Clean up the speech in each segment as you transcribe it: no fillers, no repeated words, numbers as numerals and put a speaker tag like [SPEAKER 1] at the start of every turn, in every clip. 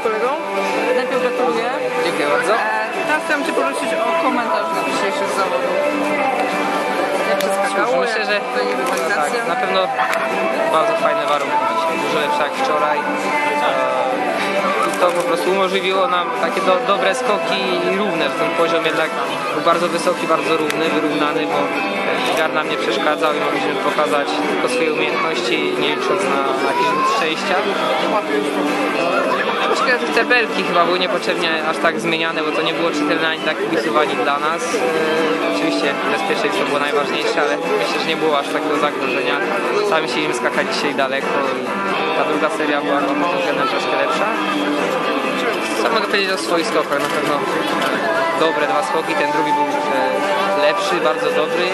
[SPEAKER 1] kolegą. Najpierw gratuluję.
[SPEAKER 2] Dziękuję bardzo.
[SPEAKER 1] Teraz chciałam Cię prosić o komentarz na dzisiejszych zawodów. Jak się spotkało?
[SPEAKER 2] Myślę, że tak, na pewno bardzo fajne warunki dzisiaj, dużo lepsze jak wczoraj. To po prostu umożliwiło nam takie dobre skoki i równe, że ten poziom jednak był bardzo wysoki, bardzo równy, wyrównany, bo Igar nam nie przeszkadzał i mogliśmy pokazać tylko swoje umiejętności, nie licząc na jakiś rzut szczęścia. Troszkę te belki chyba były niepotrzebnie aż tak zmieniane, bo to nie było czytelne ani tak kibicowanie dla nas. Oczywiście bezpieczeństwo było najważniejsze, ale myślę, że nie było aż takiego zagrożenia. Sami chcieliśmy skakać dzisiaj daleko i ta druga seria była pod tym względem troszkę lepsza. Co mogę powiedzieć o swoich skokach? Na pewno dobre dwa skoki, ten drugi był lepszy, bardzo dobry.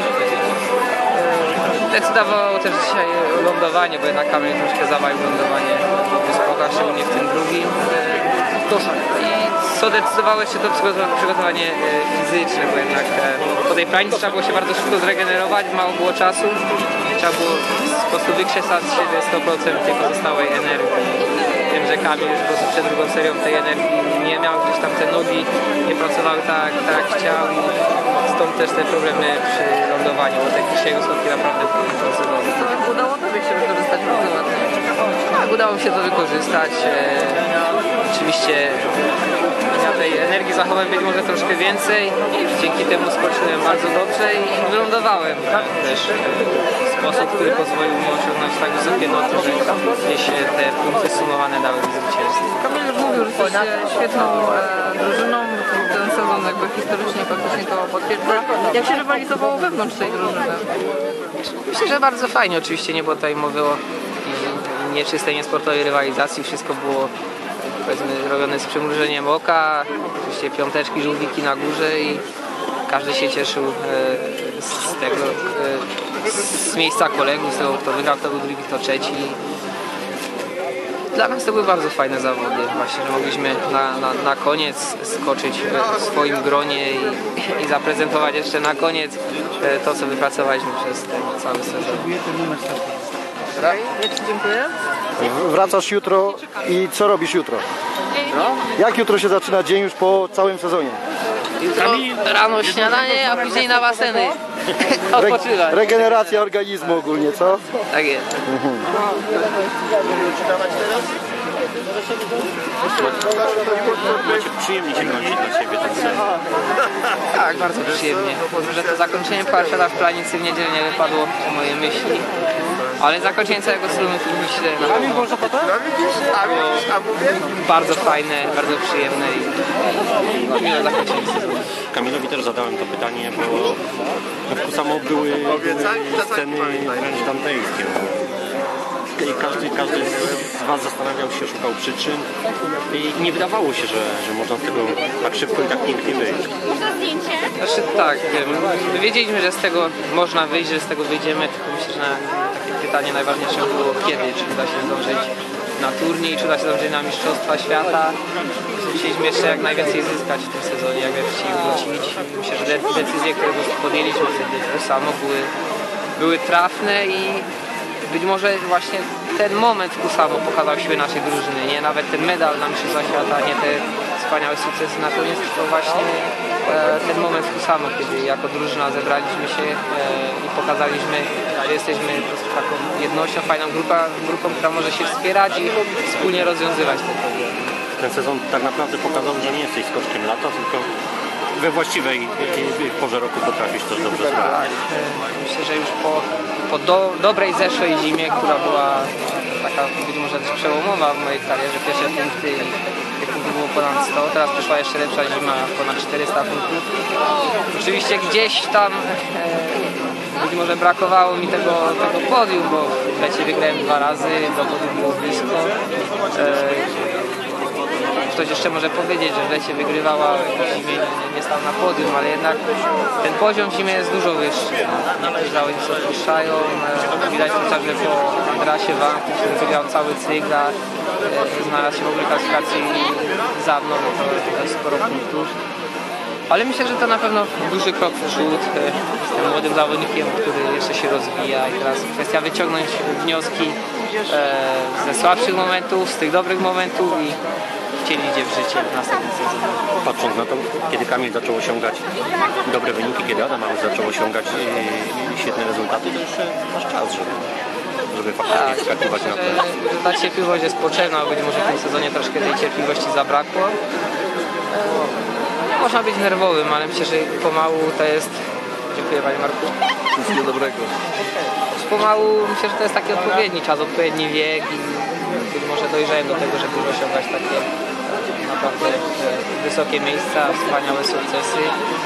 [SPEAKER 2] Decydowało też dzisiaj lądowanie, bo jednak Kamil troszkę zawalił lądowanie w skokach, szczególnie w tym drugim. I co decydowało jeszcze to przygotowanie fizyczne, bo jednak po tej planicy trzeba było się bardzo szybko zregenerować, mało było czasu. Trzeba było po prostu wykrzesać z siebie 100% tej pozostałej energii. Wiem, że Kamil już po prostu przed drugą serią tej energii nie miał, gdzieś tam te nogi nie pracowały tak jak chciał i stąd też te problemy przy lądowaniu, bo te dzisiejsze skutki naprawdę pracowały.
[SPEAKER 1] Udało Tobie się wykorzystać bardzo ładnie.
[SPEAKER 2] Tak, udało mi się to wykorzystać. Oczywiście ja tej energii zachowałem być może troszkę więcej. Dzięki temu skoczyłem bardzo dobrze i wylądowałem też w sposób, który pozwolił mi osiągnąć tak wysokie noty, że gdzieś te punkty sumowane dały mi zwycięstwo.
[SPEAKER 1] Kamil mówił, że jesteście świetną drużyną. Ten sezon jakby historycznie faktycznie to potwierdza. Jak się rywalizowało wewnątrz tej drużyny?
[SPEAKER 2] Myślę, że bardzo fajnie. Oczywiście nie było tutaj mowy o nieczystej, niesportowej rywalizacji. Wszystko było, powiedzmy, robione z przymrużeniem oka. Oczywiście piąteczki, żółwiki na górze i każdy się cieszył z tego, z miejsca kolegów, z tego, kto wygrał, kto był drugi, kto trzeci. Dla nas to były bardzo fajne zawody, właśnie, że mogliśmy na koniec skoczyć w swoim gronie i zaprezentować jeszcze na koniec to, co wypracowaliśmy przez ten cały sezon.
[SPEAKER 1] Ja Ci dziękuję.
[SPEAKER 3] Wracasz jutro i co robisz jutro? Jak jutro się zaczyna dzień już po całym sezonie?
[SPEAKER 2] Jutro rano śniadanie, a później na baseny. Odpoczywać.
[SPEAKER 3] Regeneracja organizmu ogólnie, co?
[SPEAKER 2] Tak jest.
[SPEAKER 4] Przyjemnie się kończy dla Ciebie ten sezon.
[SPEAKER 2] Tak, bardzo przyjemnie. Że to zakończenie Parszela w planicy w niedzielę nie wypadło po mojej myśli. Ale zakończenie całego sezonu myślę na pewno było bardzo fajne, bardzo przyjemne i miłe zakończenie sezonu.
[SPEAKER 4] Kamilowi też zadałem to pytanie, bo w Kusamo były sceny wręcz dantejskie. I każdy z Was zastanawiał się, szukał przyczyn i nie wydawało się, że można z tego tak szybko i tak pięknie wyjść.
[SPEAKER 5] Można zdjęcie?
[SPEAKER 2] Znaczy tak, wiedzieliśmy, że z tego można wyjść, że z tego wyjdziemy, tylko myślę, że takie pytanie najważniejsze było kiedy, czy uda się zdążyć na turniej, czy uda się zdążyć na Mistrzostwa Świata. Chcieliśmy jeszcze jak najwięcej zyskać w tym sezonie, jak najszybciej wrócić. Myślę, że decyzje, które podjęliśmy wtedy samo były trafne i być może właśnie ten moment w Kusamo pokazał siłę naszej drużyny, nie nawet ten medal na Mistrzostwach Świata, nie te wspaniałe sukcesy na koniec, tylko właśnie ten moment w Kusamo, kiedy jako drużyna zebraliśmy się i pokazaliśmy, że jesteśmy po prostu taką jednością, fajną grupą, która może się wspierać i wspólnie rozwiązywać te problemy.
[SPEAKER 4] Ten sezon tak naprawdę pokazał, że nie jesteś skoczkiem lata, tylko we właściwej porze roku potrafisz też dobrze zrobić.
[SPEAKER 2] Myślę, że już po dobrej zeszłej zimie, która była taka być może też przełomowa w mojej karierze, pierwsze punkty, tych punktów było ponad 100, teraz przyszła jeszcze lepsza zima, ponad 400 punktów. Oczywiście gdzieś tam być może brakowało mi tego podium, bo w lecie wygrałem 2 razy, do podium było blisko. Ktoś jeszcze może powiedzieć, że w lecie wygrywała, w zimie nie stał na podium, ale jednak ten poziom w zimie jest dużo wyższy. Niektórzy zawodnicy odpuszczają, widać chociażby po Andrasie Wanku, który wygrał cały cykl, a znalazł się w ogóle klasyfikacji za mną, to jest sporo punktów. Ale myślę, że to na pewno duży krok w przód. Jestem młodym zawodnikiem, który jeszcze się rozwija i teraz kwestia wyciągnąć wnioski ze słabszych momentów, z tych dobrych momentów i idzie w życie w następnym sezonie.
[SPEAKER 4] Patrząc na to, kiedy Kamil zaczął osiągać dobre wyniki, kiedy Adam zaczął osiągać świetne rezultaty, to jeszcze masz czas, żeby faktycznie wskakiwać na to.
[SPEAKER 2] Że ta cierpliwość jest potrzebna, być może w tym sezonie troszkę tej cierpliwości zabrakło. Można być nerwowym, ale myślę, że pomału to jest... Dziękuję Panie Marku.
[SPEAKER 3] Wszystkiego dobrego.
[SPEAKER 2] Pomału myślę, że to jest taki odpowiedni czas, odpowiedni wiek i być może dojrzałem do tego, żeby osiągać takie naprawdę wysokie miejsca, wspaniałe sukcesy.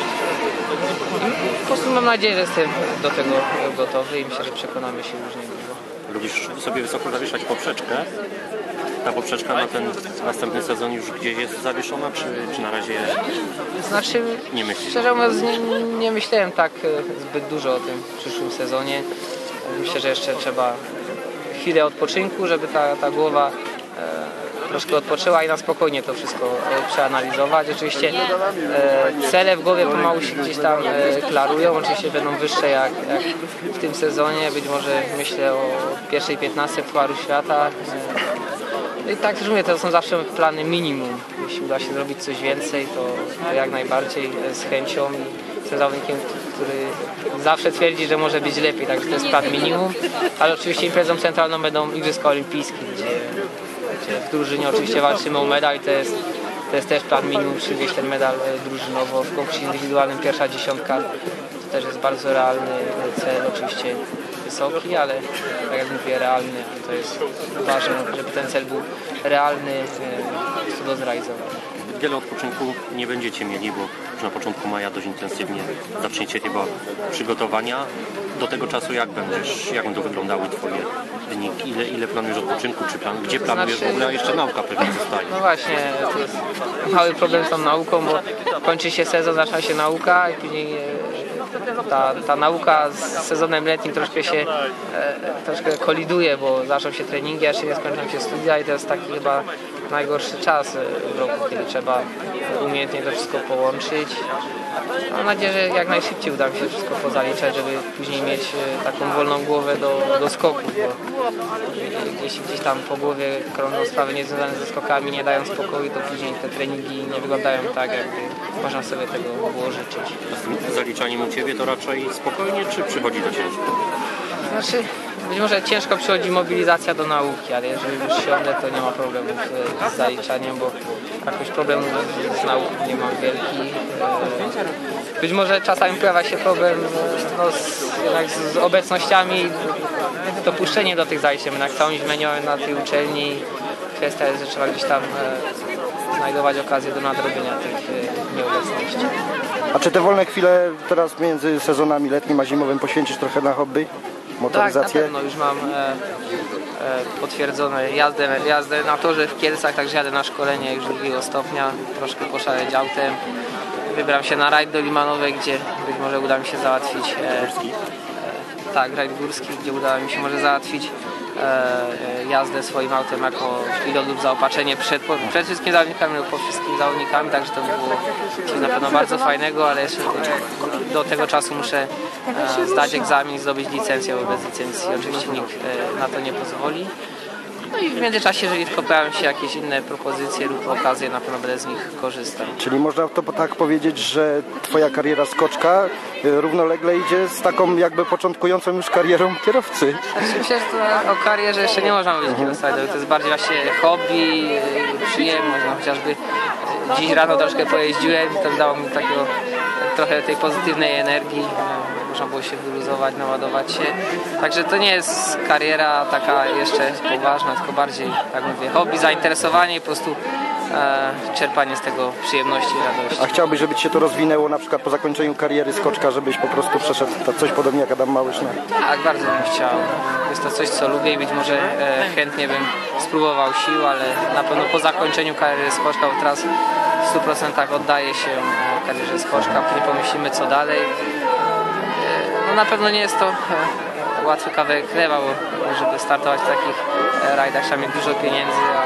[SPEAKER 2] I po prostu mam nadzieję, że jestem do tego gotowy i myślę, że przekonamy się już niedługo.
[SPEAKER 4] Lubisz sobie wysoko zawieszać poprzeczkę? Ta poprzeczka na ten następny sezon już gdzieś jest zawieszona, czy na razie
[SPEAKER 2] Znaczy,
[SPEAKER 4] nie myślisz?
[SPEAKER 2] Szczerze mówiąc, nie myślałem tak zbyt dużo o tym przyszłym sezonie. Myślę, że jeszcze trzeba chwilę odpoczynku, żeby ta głowa troszkę odpoczęła i na spokojnie to wszystko przeanalizować. Oczywiście cele w głowie pomału się gdzieś tam klarują, oczywiście będą wyższe jak w tym sezonie. Być może myślę o pierwszej 15 Pucharu Świata. I tak też mówię, to są zawsze plany minimum. Jeśli uda się zrobić coś więcej, to jak najbardziej z chęcią. Jestem zawodnikiem, który zawsze twierdzi, że może być lepiej, także to jest plan minimum. Ale oczywiście imprezą centralną będą Igrzyska Olimpijskie, gdzie w drużynie oczywiście walczymy o medal i to jest też plan minimum, przywieźć ten medal drużynowo. W konkursie indywidualnym pierwsza dziesiątka to też jest bardzo realny cel, oczywiście wysoki, ale tak jak mówię, realny. To jest ważne, żeby ten cel był realny do zrealizowania.
[SPEAKER 4] Wiele odpoczynku nie będziecie mieli, bo już na początku maja dość intensywnie zaczniecie chyba przygotowania. Do tego czasu jak będą wyglądały Twoje wyniki? Ile planujesz odpoczynku? Gdzie planujesz w ogóle? A jeszcze nauka pewnie zostaje.
[SPEAKER 2] No właśnie, to jest mały problem z tą nauką, bo kończy się sezon, zaczyna się nauka i później ta nauka z sezonem letnim troszkę koliduje, bo zaczną się treningi, a jeszcze nie skończą się studia i to jest taki chyba najgorszy czas w roku, kiedy trzeba umiejętnie to wszystko połączyć. Mam nadzieję, że jak najszybciej uda mi się wszystko pozaliczać, żeby później mieć taką wolną głowę do skoków, bo jeśli gdzieś tam po głowie krążą sprawy niezwiązane ze skokami, nie dają spokoju, to później te treningi nie wyglądają tak, jakby można sobie tego było życzyć.
[SPEAKER 4] A z tym zaliczaniem u Ciebie to raczej spokojnie, czy przychodzi do ciężko?
[SPEAKER 2] Znaczy, być może ciężko przychodzi mobilizacja do nauki, ale jeżeli już siądę, to nie ma problemów z zaliczaniem, bo jakoś problemów z nauką nie mam wielki. Być może czasami pojawia się problem z obecnościami, dopuszczenie do tych zajęć, jednak całą zmieniłem na tej uczelni. Kwestia jest, że trzeba gdzieś tam znajdować okazję do nadrobienia tych nieobecności.
[SPEAKER 3] A czy te wolne chwile teraz między sezonami letnim a zimowym poświęcisz trochę na hobby? Motoryzację?
[SPEAKER 2] Tak, na pewno już mam potwierdzone jazdę na torze w Kielcach, także jadę na szkolenie już 2. stopnia, troszkę poszaleć autem. Wybrałem się na rajd do Limanowej, gdzie być może uda mi się załatwić tak, rajd górski, gdzie uda mi się może załatwić jazdę swoim autem jako pilot lub zaopatrzenie przed wszystkimi zawodnikami lub po wszystkimi zawodnikami, także to by było coś na pewno bardzo fajnego, ale jeszcze do tego czasu muszę zdać egzamin i zdobyć licencję, bo bez licencji oczywiście nikt na to nie pozwoli. No i w międzyczasie, jeżeli tylko pojawią się jakieś inne propozycje lub okazje, na pewno będę z nich korzystał.
[SPEAKER 3] Czyli można to tak powiedzieć, że Twoja kariera skoczka równolegle idzie z taką jakby początkującą już karierą kierowcy.
[SPEAKER 2] Znaczy, myślę, że to o karierze jeszcze nie można mówić kierowca, to jest bardziej właśnie hobby, przyjemność, no, chociażby dziś rano troszkę pojeździłem, to dało mi takiego trochę tej pozytywnej energii. Można było się wyluzować, naładować się. Także to nie jest kariera taka jeszcze poważna, tylko bardziej, tak mówię, hobby, zainteresowanie i po prostu czerpanie z tego przyjemności i radości.
[SPEAKER 3] A chciałbyś, żeby Ci się to rozwinęło na przykład po zakończeniu kariery skoczka, żebyś po prostu przeszedł coś podobnie jak Adam Małysz?
[SPEAKER 2] Tak, bardzo bym chciał. Jest to coś, co lubię i być może chętnie bym spróbował sił, ale na pewno po zakończeniu kariery skoczka, bo teraz w 100% oddaję się karierze skoczka, później pomyślimy co dalej. No na pewno nie jest to łatwy kawałek chleba, bo żeby startować w takich rajdach trzeba mieć dużo pieniędzy, a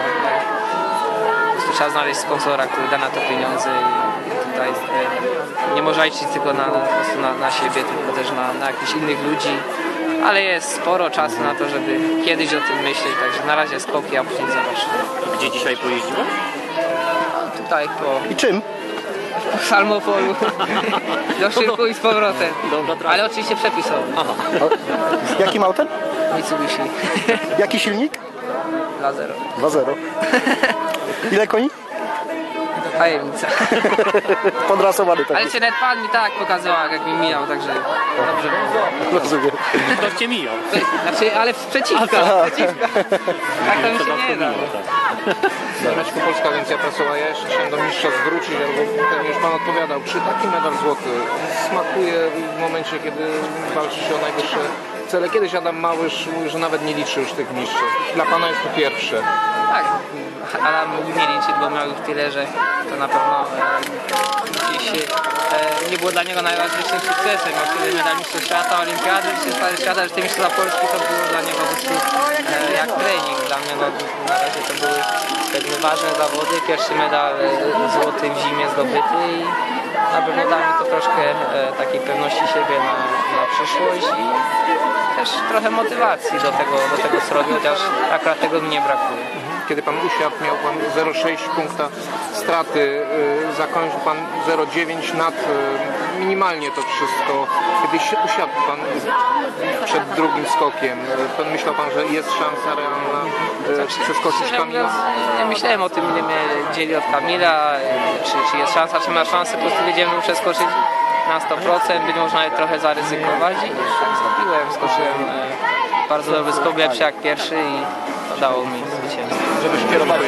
[SPEAKER 2] po prostu trzeba znaleźć sponsora, który da na to pieniądze i tutaj nie można liczyć tylko na siebie, tylko też na jakichś innych ludzi, ale jest sporo czasu na to, żeby kiedyś o tym myśleć, także na razie skoki, a później zobaczymy.
[SPEAKER 4] Gdzie dzisiaj pojeździłeś?
[SPEAKER 2] Tutaj po
[SPEAKER 3] I czym?
[SPEAKER 2] Salmopolu do Szyrku i z powrotem.
[SPEAKER 4] Dobra trasa.
[SPEAKER 2] Ale oczywiście przepisowy.
[SPEAKER 3] Jakim autem?
[SPEAKER 2] Mitsubishi
[SPEAKER 3] Jaki silnik?
[SPEAKER 2] dla 0.
[SPEAKER 3] 2.0. Ile koni?
[SPEAKER 2] Tajemnica.
[SPEAKER 3] Podrasowany taki.
[SPEAKER 2] Ale się nawet pan mi tak pokazywał, jak mi mijał, także dobrze było.
[SPEAKER 3] Rozumiem.
[SPEAKER 4] Ktoś cię mijał.
[SPEAKER 2] Znaczy, ale przeciwka. Tak to mi się nie da.
[SPEAKER 5] Niemiecku Polska Agencja Prasowa. Ja jeszcze chciałem do mistrza zwrócić, albo pewnie już Pan odpowiadał, czy taki medal złoty smakuje w momencie, kiedy walczy się o najwyższe cele? Kiedyś Adam Małysz mówił, że nawet nie liczy już tych mistrzów. Dla Pana jest to pierwsze.
[SPEAKER 2] Tak, Adam mógł nie liczyć, bo miał ich tyle, że to na pewno gdzieś nie było dla niego najważniejszym sukcesem. Miał wtedy medal mistrzostw świata, olimpiady, mistrzostwa świata, że te mistrzostwa Polski to było dla niego po prostu jak trening. Dla mnie no, na razie to były pewnie ważne zawody. Pierwszy medal złoty w zimie zdobyty i na pewno da mi to troszkę takiej pewności siebie na przyszłość i też trochę motywacji do tego co robię, chociaż akurat tego mi nie brakuje.
[SPEAKER 5] Kiedy Pan usiadł, miał Pan 0,6 punkta straty, zakończył Pan 0,9 nad minimalnie to wszystko. Kiedy usiadł Pan przed drugim skokiem, Pan myślał Pan, że jest szansa realna przeskoczyć
[SPEAKER 2] Szczerze
[SPEAKER 5] Kamila?
[SPEAKER 2] mówiąc, nie myślałem o tym, ile mnie dzieli od Kamila, czy jest szansa, czy ma szansę, po prostu wiedziałem, że przeskoczyć na 100%, być może nawet trochę zaryzykować i tak zrobiłem. Skoczyłem bardzo dobry skok, lepszy jak pierwszy i to dało mi zwycięstwo.
[SPEAKER 5] Żeby skierować.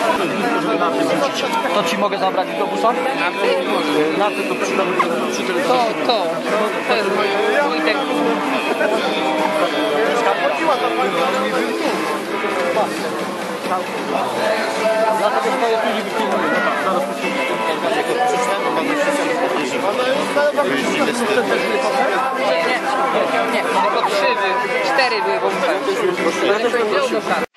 [SPEAKER 3] To ci mogę zabrać do busa?
[SPEAKER 5] Na ty to przy telewizji.
[SPEAKER 2] To jest mój tek. Nie, tylko 3 były, 4 były, bo musiałem.